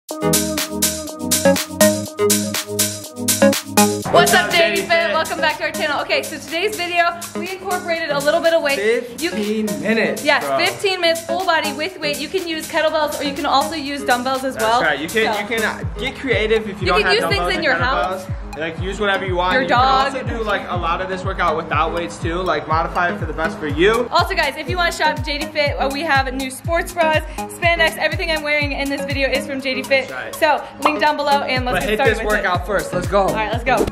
What's up, JD Fit? Welcome back to our channel. Okay, so today's video, we incorporated a little bit of weight. 15 minutes. Yes, bro. 15 minutes, full body with weight. You can use kettlebells or you can also use dumbbells as well. That's right. You can get creative if you don't have dumbbells. You can use things in your house. Like use whatever you want. Your dog. You can also do like a lot of this workout without weights too. Like modify it for the best for you. Also guys, if you want to shop JD Fit, we have new sports bras, spandex, everything I'm wearing in this video is from JD Fit. Right. So link down below and let's get started with it. Hit this workout first. Let's go. All right, let's go.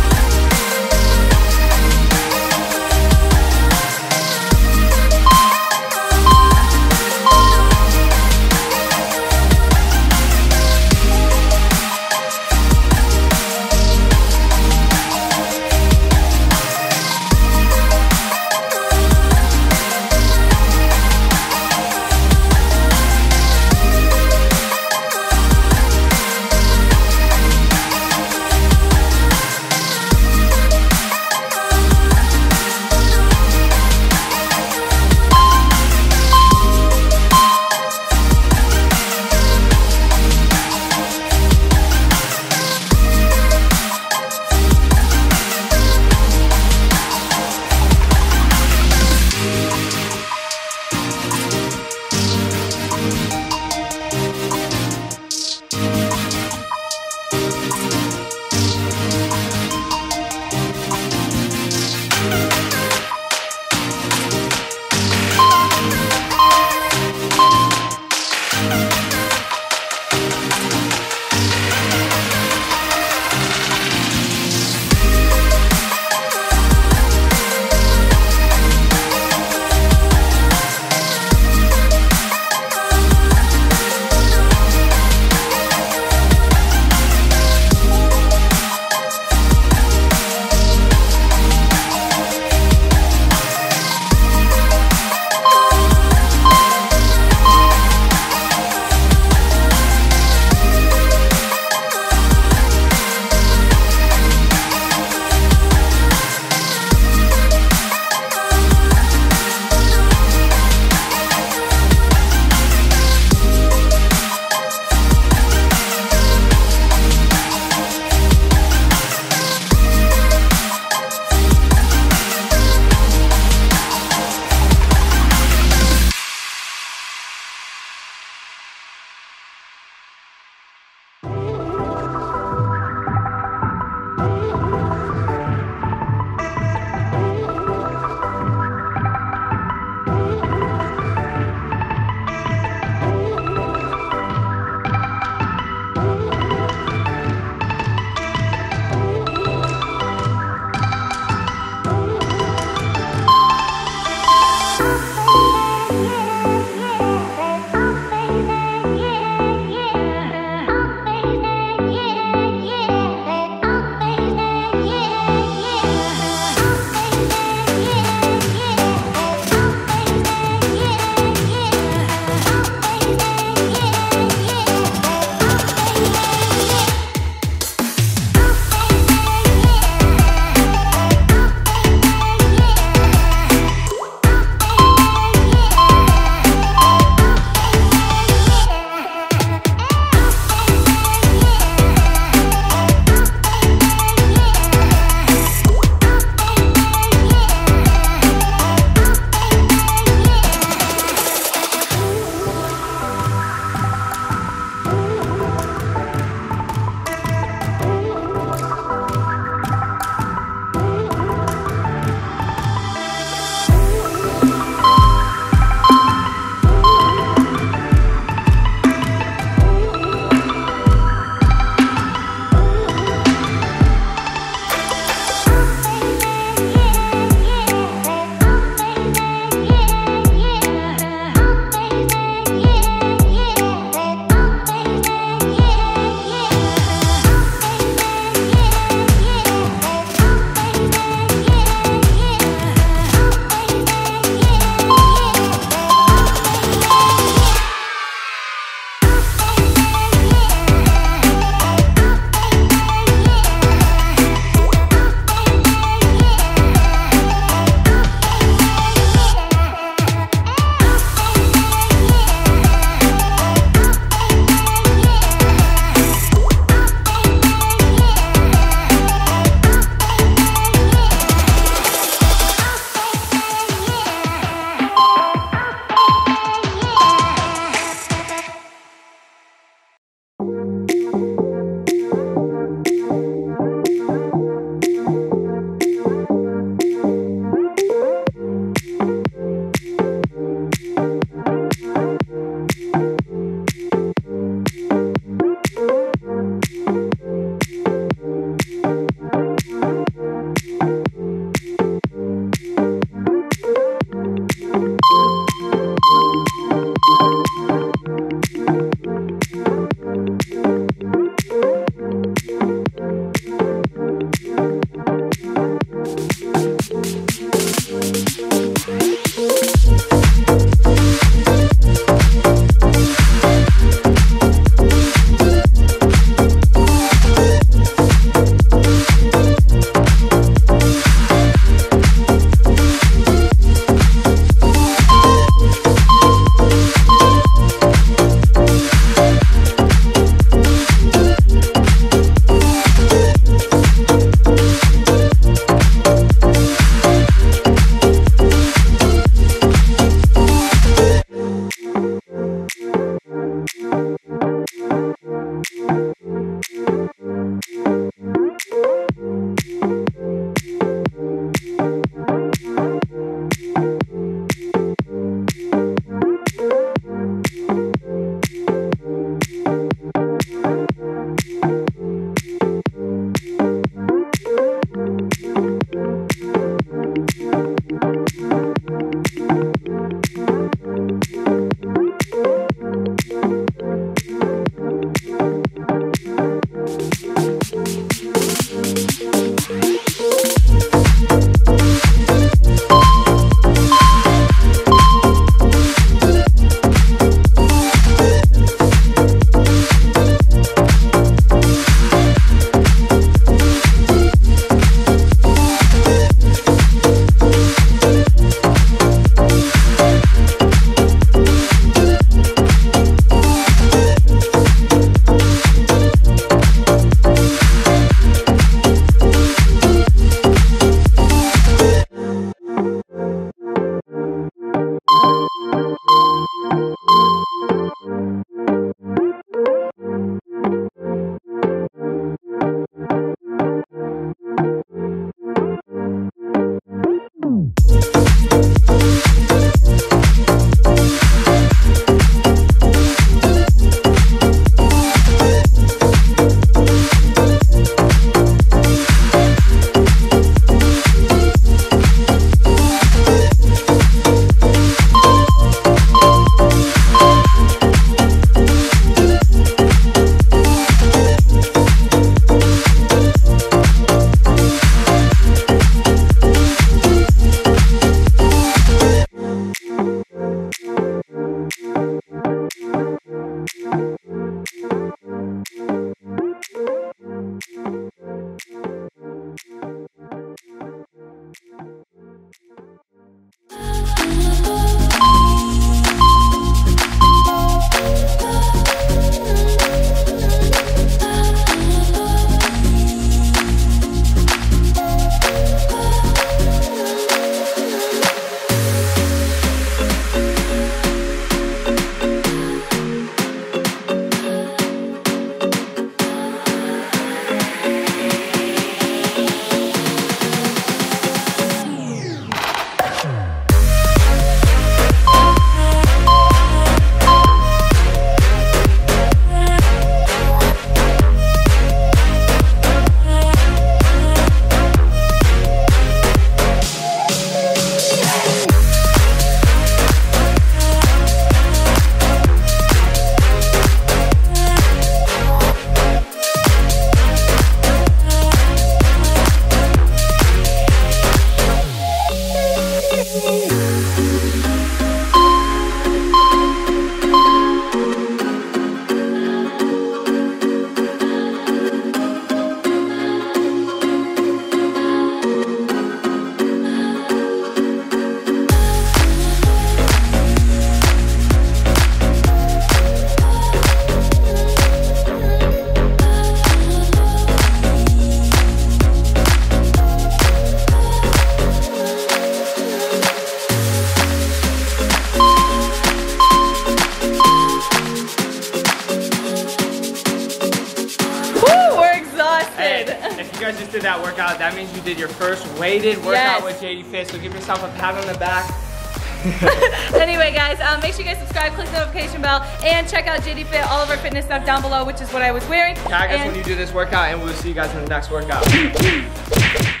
means you did your first weighted workout with JD Fit, so give yourself a pat on the back. Anyway, guys, make sure you guys subscribe, click the notification bell, and check out JD Fit, all of our fitness stuff down below, which is what I was wearing. Tag us when you do this workout, and we'll see you guys in the next workout.